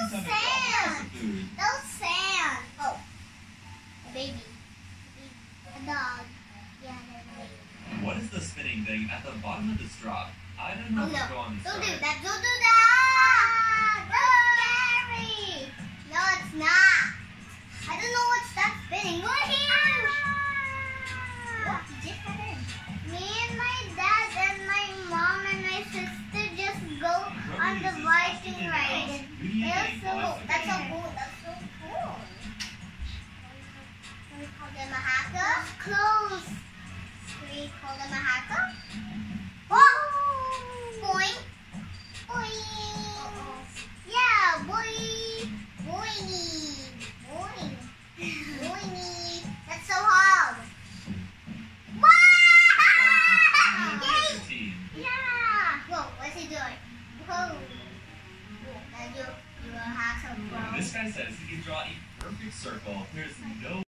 sand. Those sand. Oh, a baby. A dog. Yeah, there's a baby. What is the spinning thing at the bottom of the straw? I don't know what's going on this Don't straw. do that. Don't do that. That's scary. No, it's not. I don't know what's that spinning. Look here. What just happened? Me and my dad and my mom and my sister just go on the Viking ride. That's so cool. That's so cool. Can we call them a hacker? Close. Can we call them a hacker? Oh! Boing. Boing. Yeah, boing. Boing. Boing. Boing. That's so hard. Yay! Yeah! Whoa, what's he doing? Whoa. Now you're a hacker, bro. This guy says he can draw a perfect circle. There's no